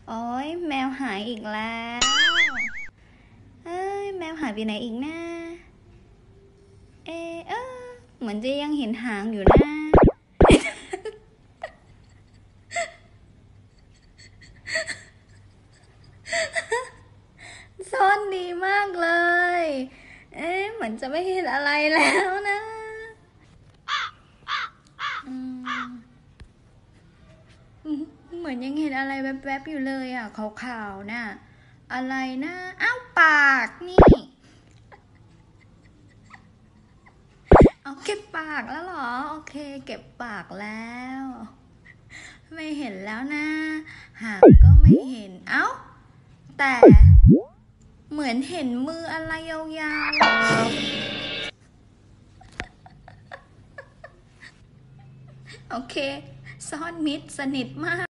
โอ้ยแมวหายอีกแล้วเอ้ยแมวหายไปไหนอีกนะเออเหมือนจะยังเห็นหางอยู่นะซ่อนดีมากเลยเหมือนจะไม่เห็นอะไรแล้วนะอืมเหมือนยังเห็นอะไรแวบๆอยู่เลยอ่ะขาวๆน่ะอะไรนะอ้าวปากนี่เอาเก็บปากแล้วเหรอโอเคเก็บปากแล้วไม่เห็นแล้วนะหางก็ไม่เห็นเอ้าแต่เหมือนเห็นมืออะไรยาวๆโอเคซ่อนมิดสนิทมาก